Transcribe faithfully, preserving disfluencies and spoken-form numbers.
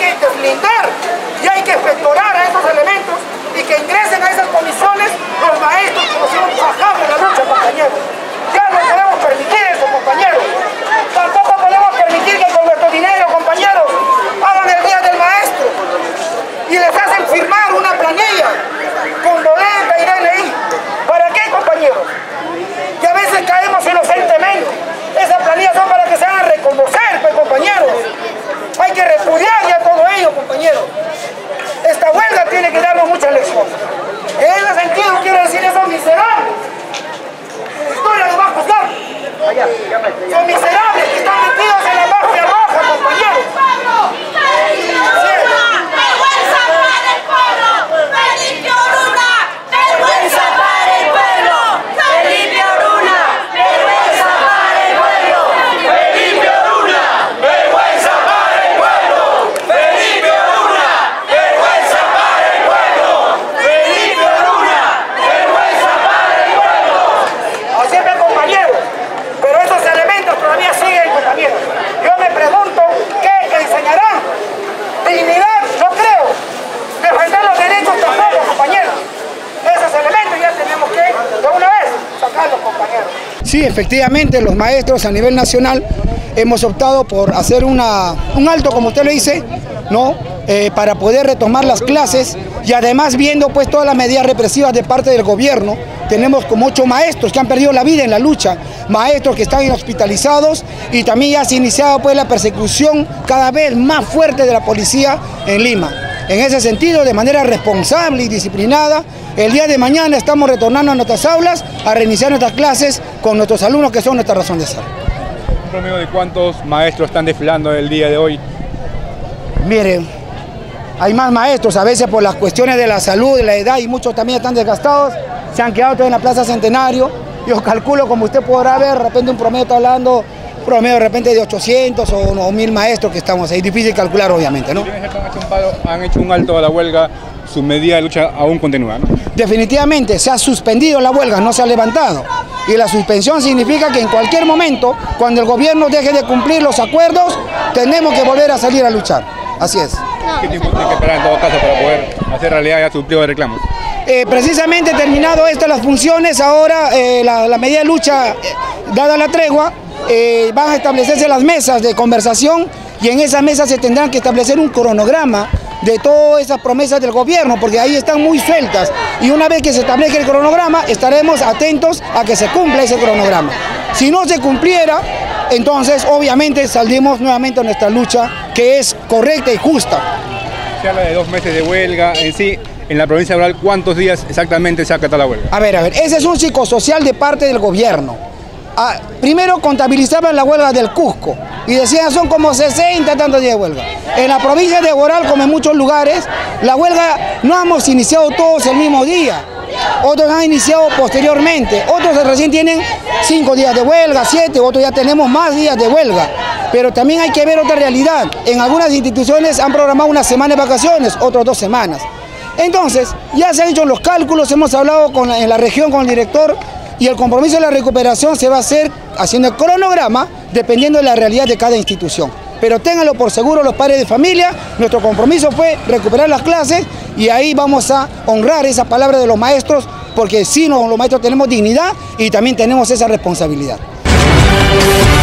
que deslindar y hay que expectorar a esos elementos y que ingresen a esas comisiones los maestros que nos hicieron trabajar en la lucha, compañeros. Ya no podemos permitir eso, compañeros. Tampoco podemos permitir que con nuestro dinero, compañeros, hagan el día del maestro y les hacen firmar una planilla con boleta y D N I. ¿Para qué, compañeros? Que a veces caemos inocentemente. Esas planillas son para que se hagan reconocer, pues, compañeros. Hay que repudiar ya todo ello, compañeros. Esta huelga tiene que darnos muchas lecciones. En ese sentido quiero decir esos miserables. La historia los va a juzgar. Son miserables que están metidos en la mafia roja, compañeros. Sí, efectivamente, los maestros a nivel nacional hemos optado por hacer una, un alto, como usted lo dice, ¿no? Eh, para poder retomar las clases y además viendo pues todas las medidas represivas de parte del gobierno. Tenemos como ocho maestros que han perdido la vida en la lucha, maestros que están hospitalizados y también ya se ha iniciado pues la persecución cada vez más fuerte de la policía en Lima. En ese sentido, de manera responsable y disciplinada, el día de mañana estamos retornando a nuestras aulas a reiniciar nuestras clases con nuestros alumnos que son nuestra razón de ser. ¿Un promedio de cuántos maestros están desfilando el día de hoy? Miren, hay más maestros, a veces por las cuestiones de la salud, de la edad y muchos también están desgastados, se han quedado todos en la Plaza Centenario. Yo calculo, como usted podrá ver, de repente un promedio está hablando, promedio de repente de ochocientos o, o mil maestros que estamos ahí, difícil calcular obviamente, ¿no? Han hecho un, paro, han hecho un alto a la huelga, su medida de lucha aún continúa, ¿no? Definitivamente se ha suspendido la huelga, no se ha levantado. Y la suspensión significa que en cualquier momento, cuando el gobierno deje de cumplir los acuerdos, tenemos que volver a salir a luchar. Así es. ¿Qué tiempo tiene que esperar en todo caso para poder hacer realidad ya su pliego de reclamos? Eh, precisamente terminado esto, las funciones, ahora eh, la, la medida de lucha, eh, dada la tregua, eh, van a establecerse las mesas de conversación y en esas mesas se tendrán que establecer un cronograma de todas esas promesas del gobierno, porque ahí están muy sueltas y una vez que se establezca el cronograma estaremos atentos a que se cumpla ese cronograma. Si no se cumpliera, entonces obviamente saldremos nuevamente a nuestra lucha, que es correcta y justa. Se habla de dos meses de huelga en sí. En la provincia rural, ¿cuántos días exactamente se acata la huelga? A ver, a ver, ese es un psicosocial de parte del gobierno. Ah, primero contabilizaban la huelga del Cusco y decían son como sesenta tantos días de huelga. En la provincia de Boral, como en muchos lugares, la huelga no hemos iniciado todos el mismo día. Otros han iniciado posteriormente, otros recién tienen cinco días de huelga, siete, otros ya tenemos más días de huelga. Pero también hay que ver otra realidad. En algunas instituciones han programado una semana de vacaciones, otros dos semanas. Entonces, ya se han hecho los cálculos, hemos hablado con la, en la región con el director y el compromiso de la recuperación se va a hacer haciendo el cronograma dependiendo de la realidad de cada institución. Pero ténganlo por seguro los padres de familia, nuestro compromiso fue recuperar las clases y ahí vamos a honrar esa palabra de los maestros porque sí, los maestros tenemos dignidad y también tenemos esa responsabilidad.